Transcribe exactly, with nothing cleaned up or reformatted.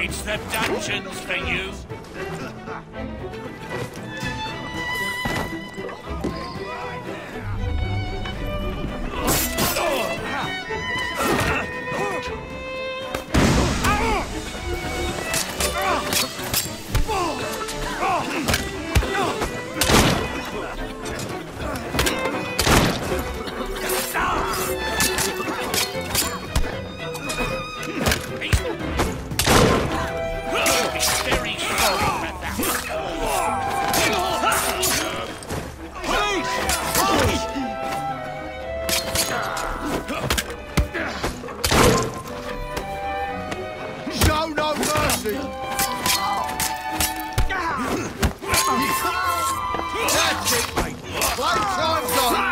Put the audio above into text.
It's the dungeons for you. Show no mercy! That's it, mate. Playtime's on!